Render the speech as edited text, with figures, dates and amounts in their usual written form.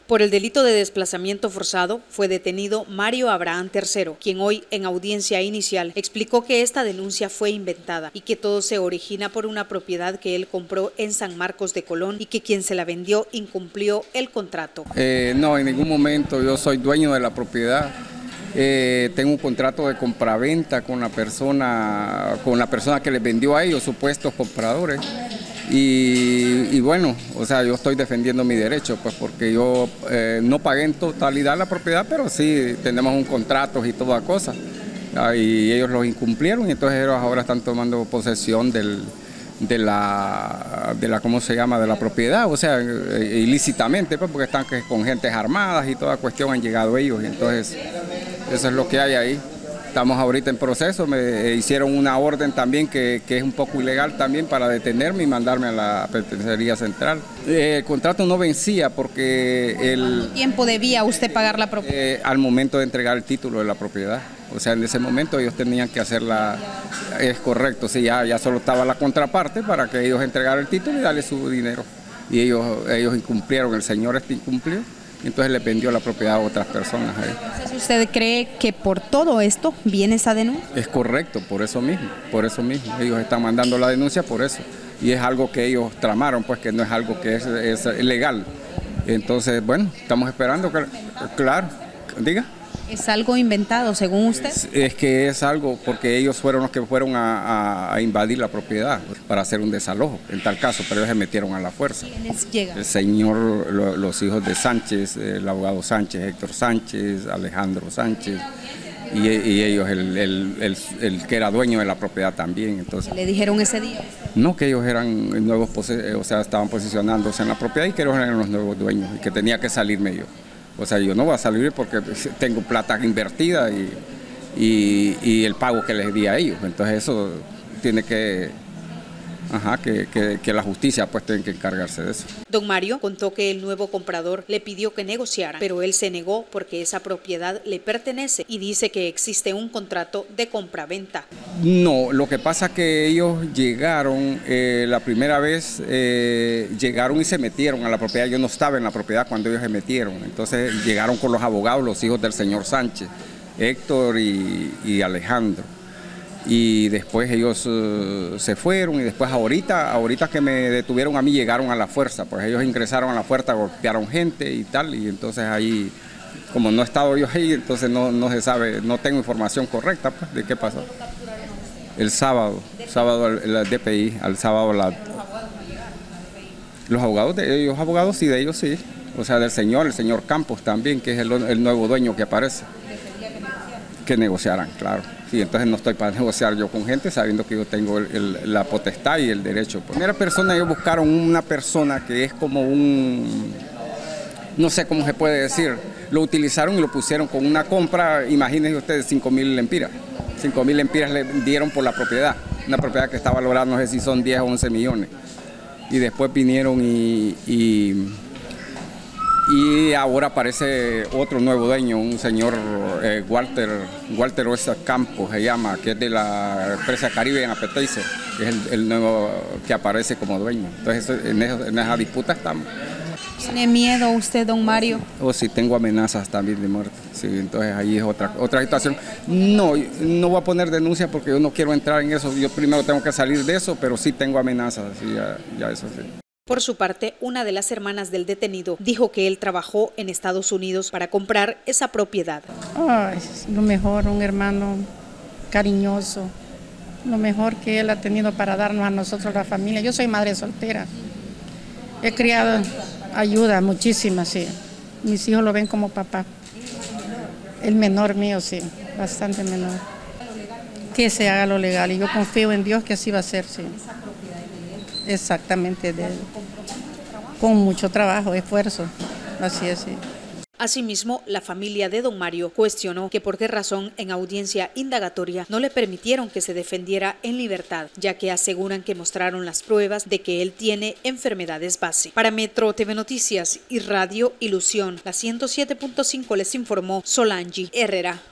Por el delito de desplazamiento forzado fue detenido Mario Abraham III, quien hoy en audiencia inicial explicó que esta denuncia fue inventada y que todo se origina por una propiedad que él compró en San Marcos de Colón y que quien se la vendió incumplió el contrato. No, en ningún momento yo soy dueño de la propiedad. Tengo un contrato de compraventa con la persona que les vendió a ellos, supuestos compradores. Y bueno, o sea, yo estoy defendiendo mi derecho, pues porque yo no pagué en totalidad la propiedad, pero sí tenemos un contrato y toda cosa. Y ellos los incumplieron y entonces ellos ahora están tomando posesión de la ¿cómo se llama?, de la propiedad, o sea, ilícitamente, pues porque están con gentes armadas y toda cuestión han llegado ellos, y entonces eso es lo que hay ahí. Estamos ahorita en proceso, me hicieron una orden también que es un poco ilegal también para detenerme y mandarme a la penitenciaría central. El contrato no vencía porque ¿Cuánto tiempo debía usted pagar la propiedad? Al momento de entregar el título de la propiedad. O sea, en ese momento ellos tenían que hacerla, es correcto, sí, ya solo estaba la contraparte para que ellos entregaran el título y darle su dinero. Y ellos incumplieron, el señor incumplió. Entonces le vendió la propiedad a otras personas. Entonces, ¿usted cree que por todo esto viene esa denuncia? Es correcto, por eso mismo. Ellos están mandando la denuncia por eso. Y es algo que ellos tramaron, pues que no es algo que es legal. Entonces, bueno, estamos esperando que, claro, diga. ¿Es algo inventado, según usted? Es que es algo, porque ellos fueron los que fueron a invadir la propiedad para hacer un desalojo, en tal caso, pero ellos se metieron a la fuerza. ¿Quiénes llegan? El señor, los hijos de Sánchez, el abogado Sánchez, Héctor Sánchez, Alejandro Sánchez, y ellos, el que era dueño de la propiedad también. Entonces, ¿le dijeron ese día? No, que ellos eran nuevos, o sea, estaban posicionándose en la propiedad y que ellos eran los nuevos dueños y que tenía que salirme yo. O sea, yo no voy a salir porque tengo plata invertida y el pago que les di a ellos. Entonces eso tiene que la justicia pues tiene que encargarse de eso. Don Mario contó que el nuevo comprador le pidió que negociara, pero él se negó porque esa propiedad le pertenece y dice que existe un contrato de compraventa. No, lo que pasa es que ellos llegaron, la primera vez llegaron y se metieron a la propiedad. Yo no estaba en la propiedad cuando ellos se metieron, entonces llegaron con los abogados, los hijos del señor Sánchez, Héctor y Alejandro. Y después ellos se fueron y después ahorita que me detuvieron a mí llegaron a la fuerza, pues ellos ingresaron a la fuerza, golpearon gente y tal, y entonces ahí, como no he estado yo ahí, entonces no se sabe, no tengo información correcta pues, de qué pasó. El sábado la DPI, al sábado los abogados de ellos, sí, de ellos sí, o sea el señor Campos también, que es el nuevo dueño que aparece. Que negociaran, claro. Sí, entonces no estoy para negociar yo con gente sabiendo que yo tengo la potestad y el derecho. Por primera persona ellos buscaron una persona que es como no sé cómo se puede decir, lo utilizaron y lo pusieron con una compra, imagínense ustedes, 5.000 lempiras. 5.000 lempiras le dieron por la propiedad, una propiedad que está valorada, no sé si son 10 o 11 millones. Y después vinieron y ahora aparece otro nuevo dueño, un señor Walter Osa Campos se llama, que es de la empresa Caribe en Appetizer, que es el nuevo que aparece como dueño. Entonces en esa disputa estamos. ¿Tiene miedo usted, don Mario? Oh, sí, tengo amenazas también de muerte. Sí, entonces ahí es otra situación. No voy a poner denuncia porque yo no quiero entrar en eso. Yo primero tengo que salir de eso, pero sí tengo amenazas. Sí, ya eso sí. Por su parte, una de las hermanas del detenido dijo que él trabajó en Estados Unidos para comprar esa propiedad. Ay, lo mejor, un hermano cariñoso, lo mejor que él ha tenido para darnos a nosotros, la familia. Yo soy madre soltera, he criado, ayuda muchísima, sí. Mis hijos lo ven como papá. El menor mío, sí, bastante menor. Que se haga lo legal y yo confío en Dios que así va a ser, sí. Exactamente, con mucho trabajo, esfuerzo, así es. Sí. Asimismo, la familia de don Mario cuestionó que por qué razón en audiencia indagatoria no le permitieron que se defendiera en libertad, ya que aseguran que mostraron las pruebas de que él tiene enfermedades base. Para Metro TV Noticias y Radio Ilusión, la 107.5 les informó Solange Herrera.